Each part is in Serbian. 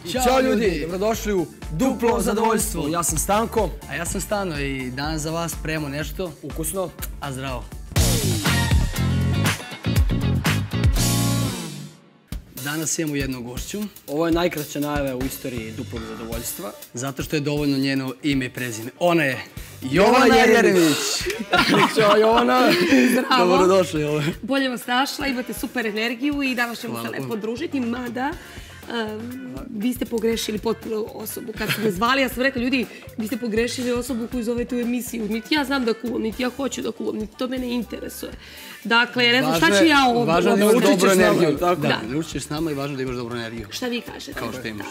Ćao ljudi, dobrodošli u Duplo zadovoljstvo. Ja sam Stanko. A ja sam Stano i danas za vas spremamo nešto ukusno, a zdravo. Danas imamo jednu gošću. Ovo je najkraća najava u istoriji Duplog zadovoljstva. Zato što je dovoljno njeno ime i prezime. Ona je Jovana Jeremić. Ćao Jovana. Zdravo. Dobrodošli Jovana. Bolje vas našla, imate super energiju i danas ćemo se lepo družiti, mada vi ste pogrešili potpuno osobu. Kad ste me zvali, ja sam rekla, ljudi, vi ste pogrešili osobu koju zovete u emisiju. Niti ja znam da kuvam, niti ja hoću da kuvam, niti to mene interesuje. Dakle, ne znam šta ću ja ovdje. Važno da imaš dobru energiju. Da, učiš s nama i važno da imaš dobru energiju. Šta vi kažete? Kao što imaš.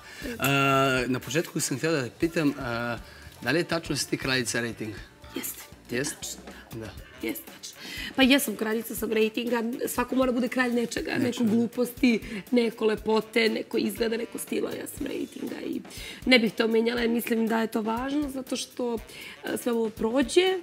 Na početku sam htjela da pitam, da li je tačno da si ti kraljica rejtinga? Jeste. Jeste? Da. Jeste, tačno. Pa jesam kraljica sam rejtinga, svako mora bude kralj nečega, neko gluposti, neko lepote, neko izgleda, neko stila, ja sam rejtinga i ne bih to menjala, mislim da je to važno zato što sve ovo prođe,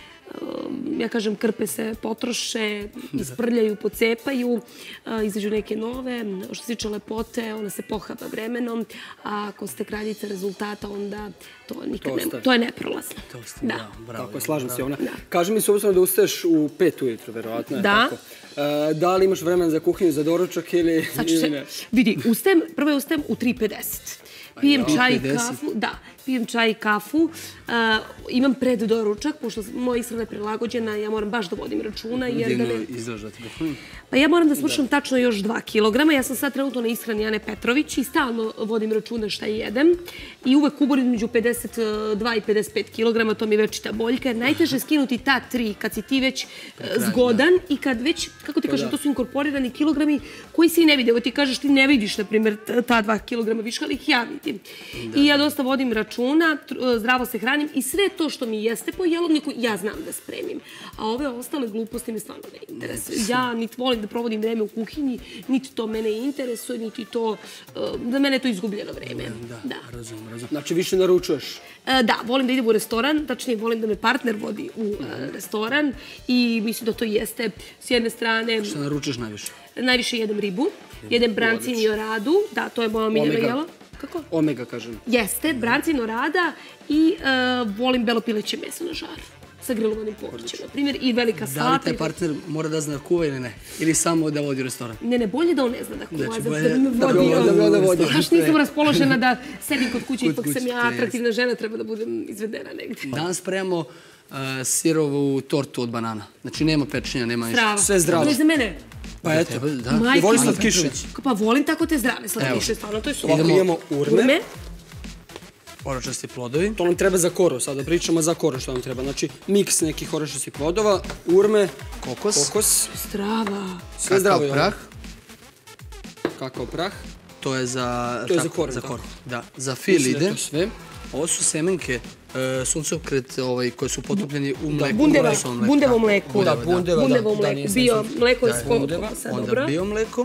ja kažem krpe se potroše, isprljaju, pocepaju, izađu neke nove, što se tiče lepote, ona se pohaba vremenom, a ako ste kraljica rezultata, onda to nikad ne, to je neprolazno. Da, bravo. Tako, slažem se Jovana. Kaži mi, s obzirom da ustaješ u 5 ujutro, verovatno je tako. Da li imaš vremena za kuhinju, za doručak ili ne? Vidi, prvo ustajem u 3:50. Pijem čaj i kafu, pijem čaj i kafu, imam preddoručak, pošto moja ishrana je prilagođena, ja moram baš da vodim računa. Divno izražati da. Pa ja moram da smršam tačno još 2 kilograma, ja sam sad trenutno na ishrani Ane Petrović i stalno vodim računa šta jedem i uvek uborim među 52 i 55 kilograma, to mi je večita boljka, jer najteže je skinuti ta 3 kad si ti već zgodan i kad već, kako ti kažem, to su inkorporirani kilogrami koji se i ne vide. Evo ti kažeš, ti ne vidiš, na primjer, ta 2 kilograma viška, ali ih ja vidim. I ja dosta vodim računa, zdravo se hranim i sve to što mi jeste po jelovniku, ja znam da spremim. A ove ostale gluposti me stvarno ne interesuju. Ja niti volim da provodim vreme u kuhinji, niti to mene interesuje, niti to, za mene je to izgubljeno vreme. Da, razumem. Znači više naručuješ? Da, volim da idem u restoran, tačnije volim da me partner vodi u restoran i mislim da to jeste s jedne strane... Šta naručuješ najviše? Najviše jedem ribu, jedem brancin i oradu, da, to je moja omiljena jela. Kako? Omega, kažem. Jeste, brancin, orada i volim belo pileće meso na žaru sa grilovanim povrćem, na primjer, i velika salata. Da li taj partner mora da zna da kuva ili ne? Ili samo da vodi u restoran? Ne, bolje da on ne zna da kuva, da vodi. Znaš, nisam raspoložena da sedim kod kuće, ipak sam ja atraktivna žena, treba da budem izvedena negdje. Danas spremamo sirovu tortu od banana. Znači, nema pečenja, nema ništa. Sve zdravo. To je za mene. Pa eto, voli slatkiše. Pa volim tako te zdrave slatkiše, stvarno, to je super. Ovako imamo urme. Oračasti plodovi. To nam treba za koru, sada pričamo za koru što nam treba. Znači, miks nekih oračastih plodova, urme, kokos. Zdrava. Sve zdravo. Kakao prah. Kakao prah. To je za koru. Da, za fil ide. Ovo su semenke suncokret koje su potopljeni u mleku. Bundevo mleko. Da, bundevo mleko. Bio mleko iz kokosa, dobro. Onda bio mleko,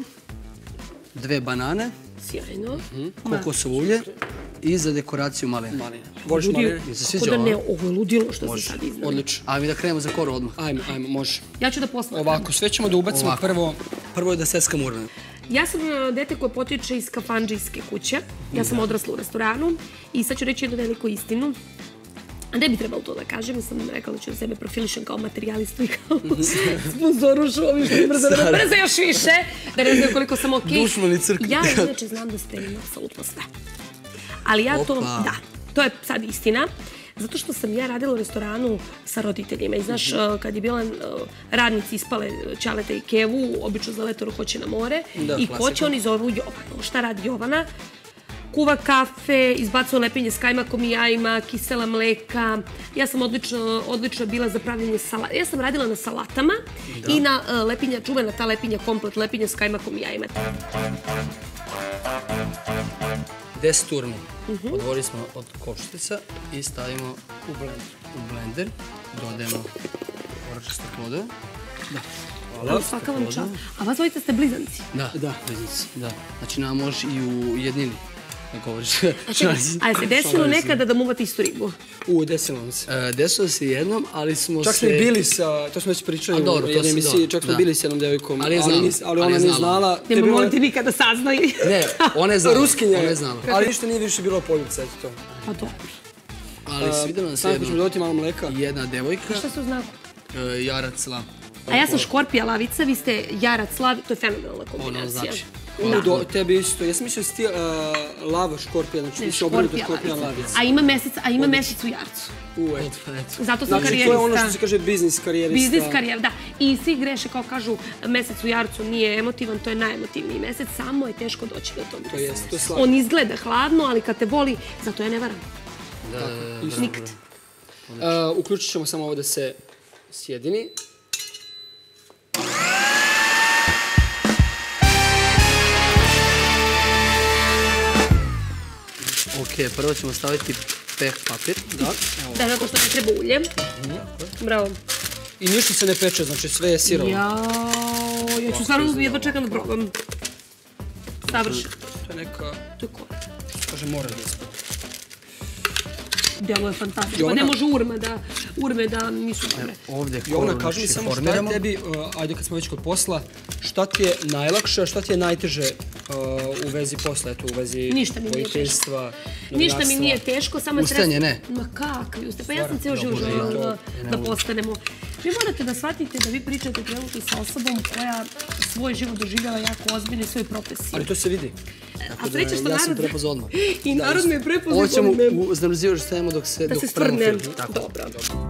2 banane, sjajno, kokosovo ulje i za dekoraciju maline. Voliš maline? Kako da ne, ovo je ludilo što sam sad iznala. Odlično. A mi da krenemo za koru odmah. Ajmo, može. Ja ću da posmatram. Ovako, sve ćemo da ubacimo prvo. Prvo je da seckam urme. Ja sam dete koje potiče iz kafandžijske kuće. Ja sam odrasla u restoranu i sad ću reći jednu veliku istinu. Ne bi trebalo to da kažem, sam rekla da ću da sebe profilišem kao materijalistu i kao sponzorušu ovim što mi brzo još više, da ne znam koliko sam okej. Dušmani crkvi. Ja inače znam da spremim apsolutno sve. Ali ja to, da, to je sad istina. Zato što sam ja radila u restoranu sa roditeljima i znaš, kad je bila radnici ispale Ćaleta i Kevu, obično za leto hoće na more i hoće oni zovu Jovanu. Šta radi Jovana? Kuva kafe, izbacuje lepenje s kajmakom i jajima, kisela mleka. Ja sam odlično bila za pravljanje salata. Ja sam radila na salatama i na lepinja, čuvena ta lepinja, komplet lepinja s kajmakom i jajima. 10 urmi odvojili smo od kovštica i stavimo u blender. Dodajemo oračaste plodove. Hvala. Svaka vam čast. A vas dvojica ste blizanci? Da, blizanci. Znači nama može i u jednini. ne govoriš. A je se desilo nekada da muvate istu ribu? Desilo nam se. Desilo se jednom, ali smo se... Čak smo i bili sa, to smo već pričali u jednoj emisiji, čak smo bili s jednom devojkom, ali ona nije znala. Nema moliti nikada saznaj. Ne, ona je znala. Ruskinja je. Znala. Ali ništa nije više bilo poljubica, eto to. Pa dobro. Ali svidjela nam se Sanko, ćemo dodati malo mleka. jedna devojka. Šta se u znaku? Jarac lav. A ja sam škorpija lavica, vi ste jarac lav, to je fenomenalna kombinacija. Ono znači. Tebi isto. Ja sam mislio da si ti lava škorpija, znači ti si obrnuto škorpija lavica. A ima mesec u jarcu. Zato sam karijerista. Znači to je ono što se kaže biznis karijerista. Biznis karijer, da. I svi greše kao kažu mesec u jarcu nije emotivan, to je najemotivniji mesec, samo je teško doći do tog meseca. On izgleda hladno, ali kad te voli, zato ja ne varam. Nikad. Uključit ćemo samo ovo da se sjedini. Ok, prvo ćemo staviti peh papir. Da, zato što ne treba ulje. Bravo. I ništa se ne peče, znači sve je sirovo. Jao, ja ću stvarno jedva čekam da probam. Savršeno. To je neka... To je ko? Kaže, mora da ispod. Djelo je fantastično. Pa ne može urme da nisu dobre. Ovdje Jovana, kaži mi samo šta je tebi, ajde kad smo već kod posla, šta ti je najlakše, a šta ti je najteže u vezi posla, eto, u vezi vojiteljstva, novinarstva? Ništa mi nije teško, samo je Ustane, ne? Ma kakvi ustane? Pa ja sam cijelo život željela da postanemo. Vi morate da shvatite da vi pričate trenutno sa osobom koja svoj život doživljava jako ozbiljno i svoju profesiju. Ali to se vidi. A sreća što ja sam prepoznao odmah. I narod me je prepoznao. Ovo ćemo uznemrzivaš stavimo dok stvrdne. Dobro.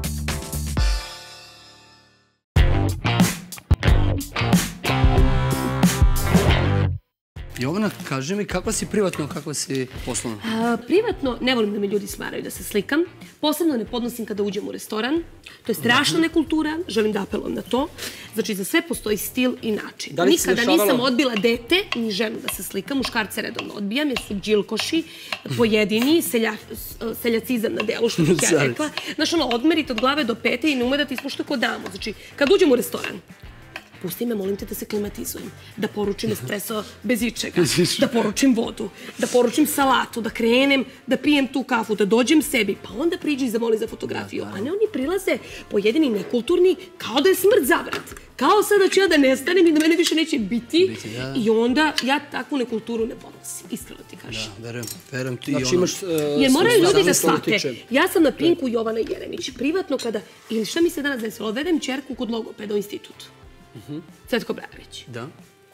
Jovana, kaži mi kakva si privatno, kakva si poslovno? Privatno, ne volim da me ljudi smaraju da se slikam. Posebno ne podnosim kada uđem u restoran. To je strašna nekultura, želim da apelujem na to. Znači, za sve postoji stil i način. Nikada nisam odbila dete ni ženu da se slikam. Muškarce redovno odbijam jer su džilkoši, pojedini, seljacizam na delu, što bih ja rekla. Znaš, ono, odmerite od glave do pete i ne ume da ti ispoštuje kod damo. Znači, kad uđem u restoran, pusti me, molim te da se klimatizujem, da poručim espresso bez ičega, da poručim vodu, da poručim salatu, da krenem, da pijem tu kafu, da dođem sebi, pa onda priđi i zamoli za fotografiju. A ne, oni prilaze pojedini nekulturni kao da je smrt zavrat. Kao sada ću ja da nestanem i da mene više neće biti i onda ja takvu nekulturu ne podnosim, iskreno ti kažem. Da, verujem ti i ono. Jer moraju ljudi da shvate. Ja sam na Pinku Jovana Jeremić, privatno kada, ili šta mi se danas desilo, odvedem ćerku kod logopeda u institutu. Cvetko Brajević. Da.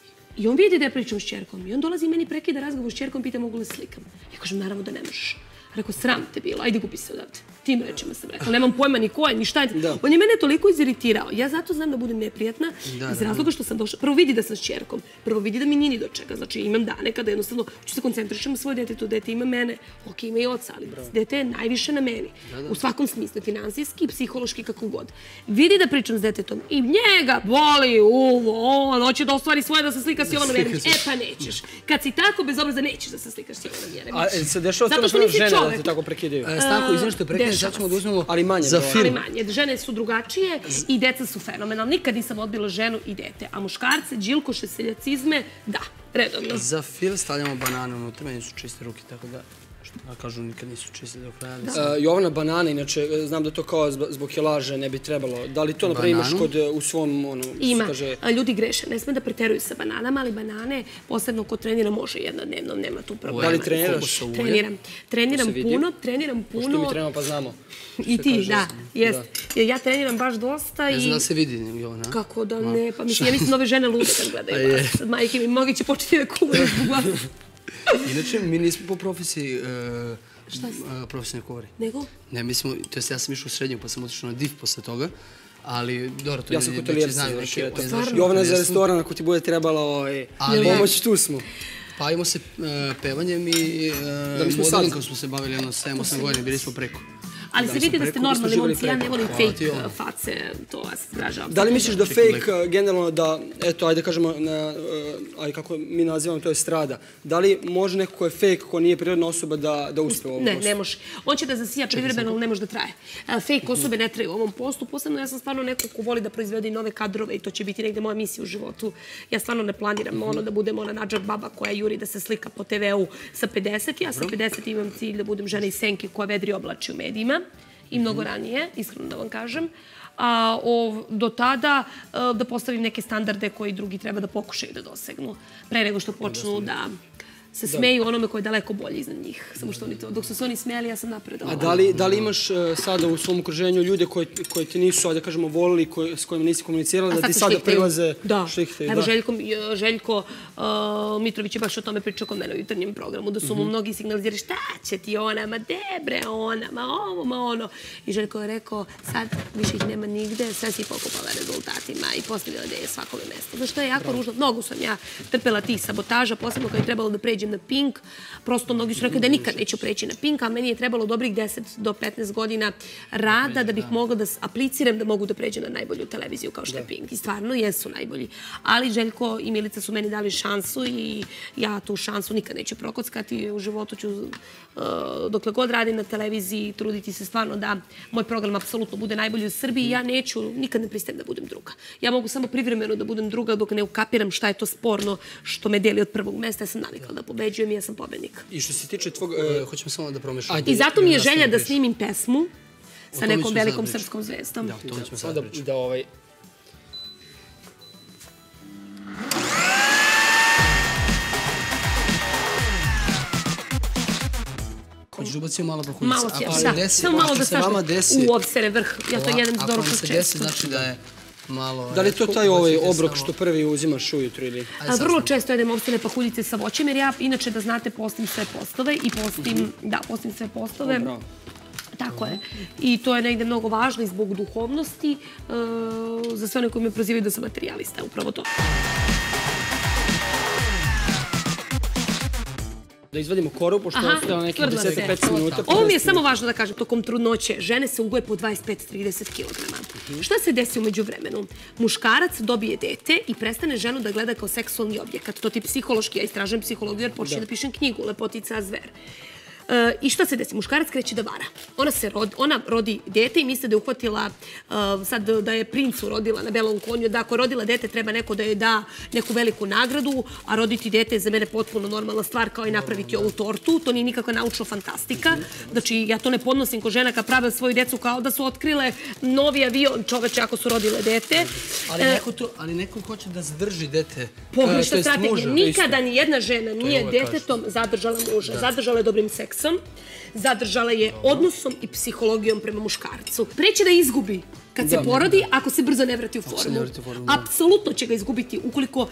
I on vidi da ja pričam s ćerkom. I on dolazi meni prekida razgovor s ćerkom, pita mogu li slikam. Ja kažem, naravno da ne možeš. Rekao, sram te bilo, ajde gubi se odavde. Tim rečima sam rekao, nemam pojma ni ko je, ni šta je. On je mene toliko iziritirao. Ja zato znam da budem neprijatna iz razloga što sam došla. Prvo vidi da sam s ćerkom, prvo vidi da mi nije ni do čega. Znači imam dane kada jednostavno ću se koncentrišem na svoje dete, to dete ima mene, ok, ima i oca, ali dete je najviše na meni. U svakom smislu, finansijski, psihološki, kako god. Vidi da pričam s detetom i njega boli uvo, on hoće da ostvari svoje da se slika s Jovanom Jeremić. E pa nećeš. Kad si tako bezobrazan, nećeš da se slikaš s Jovanom Jeremić. A se dešava to na žene da te tako prekidaju? Stanko, izvim što prekidaju, sad ćemo da uzmemo za film. Ali manje. Žene su drugačije i deca su fenomenalne. Nikad nisam odbila ženu i dete. A muškarce, džilkoše, seljacizme, da, redovno. Za film stavljamo banane unutra, meni su čiste ruke, tako da... A kažu, nikad nisu čistili do kraja. Jovana, banane, inače, znam da to kao zbog helaže ne bi trebalo. Da li to, naprijed, imaš u svom, ono, ima. Ljudi greše. Ne sme da preteruju sa bananama, ali banane, posebno ko trenira, može jednodnevno, nema tu problema. Da li treniraš? Treniram puno. Pošto mi trenamo, pa znamo. I ti, da, jest. Ja treniram baš dosta i... Ne znam da se vidi, Jovana. Kako da ne, pa mislim, ja mislim nove žene lude kad gledaju vas. Sad majke mi mnogi će početi da kuvaju zbog vas. Inače, mi nismo po profesiji profesionalni kuvari. Nego? Ne, mi smo, to jest ja sam išao u srednju, pa sam otišao na div posle toga, ali, dobro, to ja sam hotelijer znaju. Jovana za restoran, ako ti bude trebalo pomoć, tu smo. Bavimo se pevanjem i modelinkom smo se bavili jedno 7-8 godina, bili smo preko. Ali se vidi da ste normalni momci, ja ne volim fake face, to vas zgražavam. Da li misliš da fake, generalno da, eto, ajde kažemo, ajde kako mi nazivamo, to je strada, da li može neko ko je fake, ko nije prirodna osoba da uspe u ovom poslu? Ne može. On će da zasija privremeno, ali ne može da traje. Fake osobe ne traju u ovom poslu, posebno ja sam stvarno neko ko voli da proizvede i nove kadrove i to će biti negde moja misija u životu. Ja stvarno ne planiram da budem ona nadžak baba koja juri da se slika po TV-u sa 50. Ja sa 50 imam cilj da budem žena iz senke koja vedri oblači u medijima i mnogo ranije, iskreno da vam kažem. A do tada da postavim neke standarde koji drugi treba da pokušaju da dosegnu. Pre nego što počnu da se smeju onome koji je daleko bolji iznad njih. Samo što dok su se oni smijali, ja sam napredovala. A da li imaš sada u svom okruženju ljude koji ti nisu, da kažemo, volili, s kojima nisi komunicirala, da ti sada prilaze štihtaju? Evo, Željko Mitrović je baš o tome pričao kod mene u jutarnjem programu, da su mu mnogi signalizirali šta će ti ona, ma debre ona, ma ovo, ma ono. I Željko je rekao, sad više ih nema nigde, sve si pokupala rezultatima i postavila da je svakome mesto. Znaš, to je jako ružno. Mnogo sam ja trpela tih sabotaža, posebno kad je trebalo da pređem na Pink. Prosto mnogi su rekli da nikad neću preći na Pink, a meni je trebalo dobrih 10 do 15 godina rada da bih mogla da apliciram da mogu da pređem na najbolju televiziju kao što je Pink. I stvarno jesu najbolji. Ali Željko i Milica su meni dali šansu i ja tu šansu nikad neću prokockati. U životu ću, dokle god radim na televiziji, truditi se stvarno da moj program apsolutno bude najbolji u Srbiji. Ja neću, nikad ne pristajem da budem druga. Ja mogu samo privremeno da budem druga dok ne ukapiram šta je to sporno što me deli od prvog mesta. Ja sam navikla da pobeđujem i ja sam pobednik. I što se tiče tvog, hoćemo samo da promešamo. I zato mi je želja da snimim pesmu sa nekom velikom srpskom zvezdom. Da, to ćemo sada pričati. Da hoćeš ubaciti malo prohunice. Malo će, samo malo da stašne u obsere vrh. Ja to jedem doručak često. Ako se desi, znači da je malo... Da li je to taj obrok što prvi uzimaš ujutru ili... Vrlo često jedem opstene pahuljice sa voćem, jer ja, inače da znate, postim sve postove i postim sve postove. Tako je. I to je negde mnogo važno i zbog duhovnosti za sve one koji me prozivaju da sam materijalista. Upravo to. Da izvadimo koru, pošto je ostalo nekih 10-15 minuta. Ovo mi je samo važno da kažem, tokom trudnoće žene se ugoje po 25-30 kg. Šta se desi umeđu vremenu? Muškarac dobije dete i prestane ženu da gleda kao seksualni objekat. To ti psihološki, ja istražujem psihologiju jer počinje da pišem knjigu Lepotica zver. I šta se desi? Muškarac kreće da vara. Ona rodi dete i misle da je uhvatila, sad da je princu rodila na belom konju, da ako rodila dete treba neko da joj da neku veliku nagradu, a roditi dete je za mene potpuno normalna stvar kao i napraviti ovu tortu. To nije nikakva naučna fantastika. Znači, ja to ne podnosim ko žena kad prave svoju decu kao da su otkrile novi avion čoveče ako su rodile dete. Ali neko hoće da zadrži dete. Pogrešna strategija. Nikada ni jedna žena nije detetom zadržala muža. Zadržala je dobrim seksom. Zadržala je odnosom i psihologijom prema muškarcu. Preće da izgubi kad se porodi, ako se brzo ne vrati u formu. Apsolutno će ga izgubiti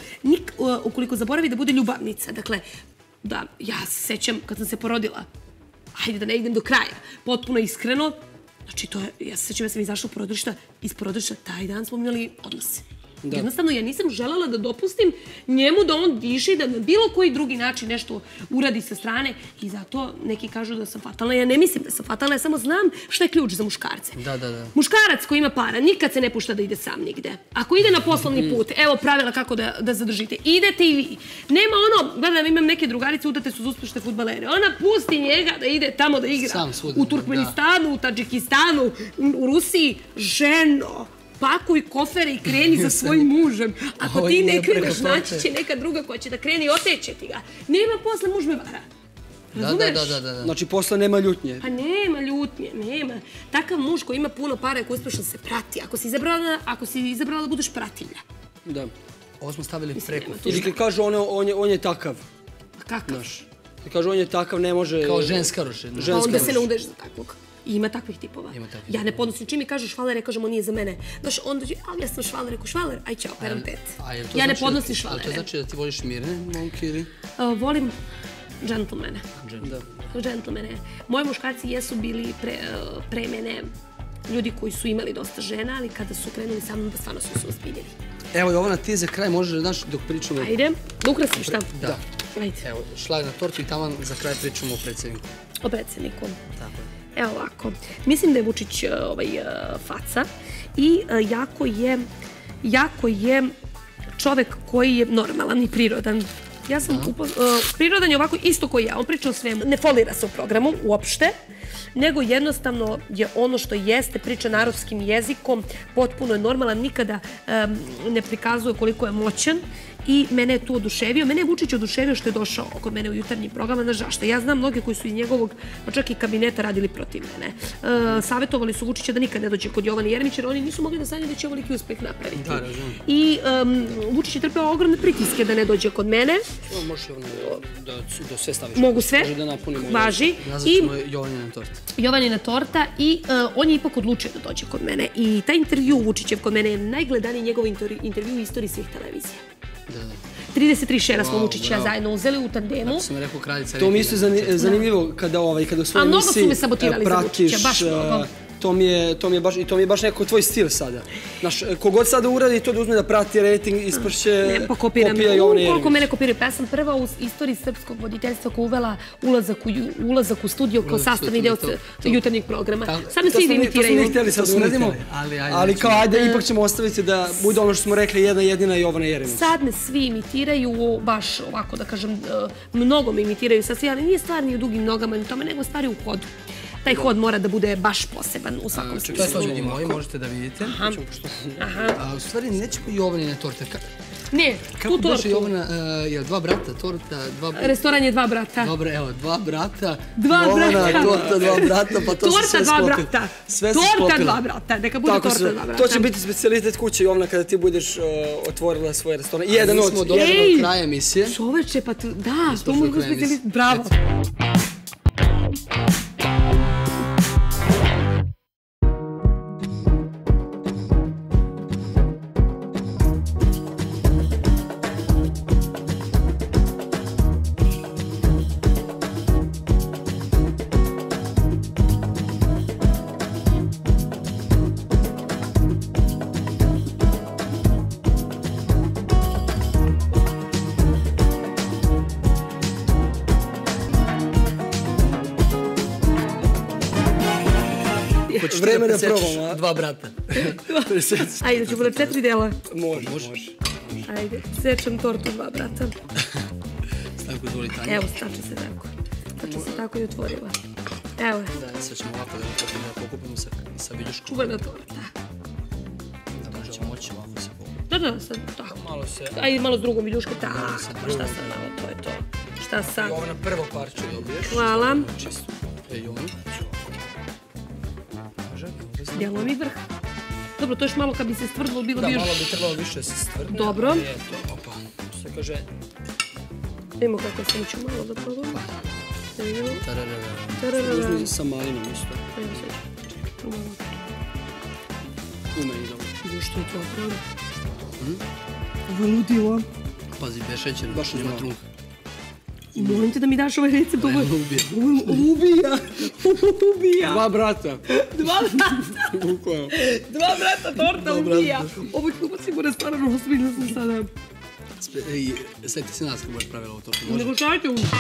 ukoliko zaboravi da bude ljubavnica. Dakle, da, ja se sećam kad sam se porodila, hajde da ne idem do kraja, potpuno iskreno, znači to je, ja se sećam da sam izašla iz porodilišta, taj dan smo imali odnose. Jednostavno, ja nisam želela da dopustim njemu da on diše i da na bilo koji drugi način nešto uradi sa strane i zato neki kažu da sam fatalna. Ja ne mislim da sam fatalna, ja samo znam šta je ključ za muškarce. Muškarac koji ima para nikad se ne pušta da ide sam nigde. Ako ide na poslovni put, evo pravila kako da zadržite. Idete i vi. Nema gledam, imam neke drugarice, udate su za uspešne fudbalere. Ona pusti njega da ide tamo da igra. U Turkmenistanu, u Tadžikistanu, u Rusiji. Ženo! Pakuj kofere i kreni za svojim mužem. Ako ti ne kreneš, naći će neka druga koja će da kreni i oteće ti ga. Nema posle, muž me vara. Razumeš? Znači, posle nema ljutnje. Pa nema ljutnje, nema. Takav muž koji ima puno para i koji uspešno se prati. Ako si izabrala da budeš pratilja. Da. Ovo smo stavili preko. Ili ti kažu on je takav. Kakav? Ti kažu on je takav, ne može... Kao ženska ruše. Onda se ne udeš za takvog. I ima takvih tipova. Ja ne podnosim. Čim mi kažu švaler, ja kažem, on nije za mene. Znaš, onda ću, ali ja sam švaler, rekao švaler, aj čao, peram tet. Ja ne podnosim švalere. Ali to znači da ti voliš mirne momke ili? Volim džentlmene. Džentlmene. Moji muškarci jesu bili pre mene ljudi koji su imali dosta žena, ali kada su krenuli sa mnom, stvarno su se uspidjeli. Evo, Jovana, ti za kraj možeš, znaš, dok pričamo... Ajde, da ukrasim šta? Da. Evo, šlag na tortu i tamo za kraj pričamo o predsjedniku. O predsjedniku. Tako je. Evo ovako. Mislim da je Vučić faca i jako je čovek koji je normalan i prirodan. Ja sam prirodan je ovako isto koji ja. On priča o svemu. Ne folira se u programu uopšte, nego jednostavno je ono što jeste, priča narodskim jezikom, potpuno je normalan, nikada ne prikazuje koliko je moćan i mene je tu oduševio. Mene je Vučić oduševio što je došao kod mene u jutarnji program, znaš zašto? Ja znam mnoge koji su iz njegovog, pa čak i kabineta radili protiv mene. Savjetovali su Vučića da nikad ne dođe kod Jovane Jeremića, jer oni nisu mogli da sanjaju da će ovoliki uspeh napraviti. Da, razumijem. I Vučić je trpeo ogromne pritiske da ne dođe kod mene. Možeš da sve staviš. Mogu sve, važi. Nazvat ćemo Jovanjina torta. Jovanjina torta i on je ipak odlučio da dođe kod mene. I taj intervju Vučićev kod mene je najgledaniji njegov intervju u istoriji svih televizija. 33 šera smo Vučića zajedno uzeli u tandemu. Tako sam rekao kraljica. To mi isto zanimljivo kada u svojoj emisiji mnogo su me sabotirali za Vučića, baš mnogo. To mi je baš neko tvoj stil sada. Znaš, kogod sada uradi to da uzme da prati rating, isprše kopija Jovane Jeremić. Koliko mene kopiraju, pa ja sam prva u istoriji srpskog voditeljstva koja uvela ulazak u studio kao sastavni deo jutarnjeg programa. Sad me svi imitiraju. To smo mi htjeli sad uradimo, ali kao ajde, ipak ćemo ostaviti da bude ono što smo rekli jedna jedina Jovana Jeremić. Sad me svi imitiraju, baš ovako da kažem, mnogo me imitiraju sa svi, ali nije stvar ni u dugim nogama ni tome, nego stvari u hodu. Taj hod mora da bude baš poseban u svakom smislu. To je sad ljudi moji, možete da vidite. U stvari nećemo Jovanine torte. Ne, tu tortu. Kako Jovana, je li dva brata, torta? Restoran je dva brata. Dobro, evo, dva brata. Jovana, torta, dva brata, pa to se sve sklopilo. Torta, dva brata. Neka bude torta, dva brata. To će biti specijalitet kuće Jovana kada ti budeš otvorila svoj restoran. Jedan od kraja emisije. Čoveče, pa da, to mogu specijalitet. Bravo. Vreme da probamo, a? Dva brata. Ajde, ću bude 4 dela. Može. Ajde, sečem tortu dva brata. Stavko, izvoli Tanja. Evo, stače se tako. Stače se tako i otvorila. Evo. Da, sad ćemo ovako da pokupimo sa viljuškom. Čuvena torta. Da ćemo moći ovako se pokupiti. Da, sad tako. Ajde, malo s drugom viljuškom. Tako, šta sad malo, to je to. Šta sad? Jovana, prvo parče dobiješ. Hvala. Čisto. Jovana. Djelo mi vrh. Dobro, to još malo kad bi se stvrdilo, bilo bi još... Da, malo bi trebalo više se stvrdilo. Dobro. Opa, što se kaže... Vidimo kako sam ću malo da probam. Tararara. Uzmi sa malinom isto. Evo sad. U meni dobro. Ovo što je to pravo? Ovo je ludilo. Pazi, bez šećera, baš nema trunka. Molim te da mi daš ovaj recept. Ovo ubija. Dva brata. Dva brata torta ubija. Ovo je kako sigurno stvarno ozbiljno sam sada. Sjeti se nas kako budeš pravila ovo tortu. Nego šajte ovo.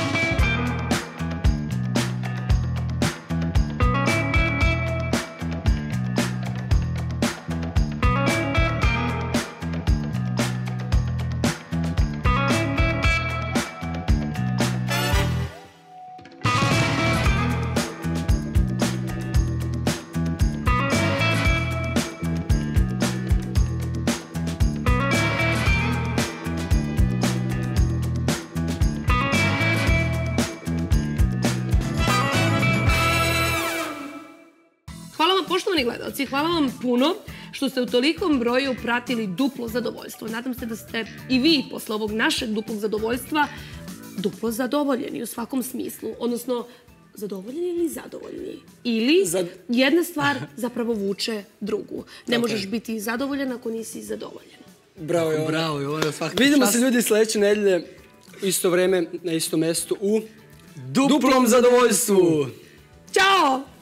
Poštovani gledalci, hvala vam puno što ste u tolikom broju pratili Duplo zadovoljstvo. Nadam se da ste i vi posle ovog našeg duplog zadovoljstva duplo zadovoljeni u svakom smislu. Odnosno, zadovoljeni ili zadovoljni. Ili jedna stvar zapravo vuče drugu. Ne možeš biti zadovoljan ako nisi zadovoljen. Bravo, Jovana. Bravo, Jovana. Vidimo se ljudi sljedeće nedelje u isto vreme, na istom mestu u Duplom zadovoljstvu. Ćao!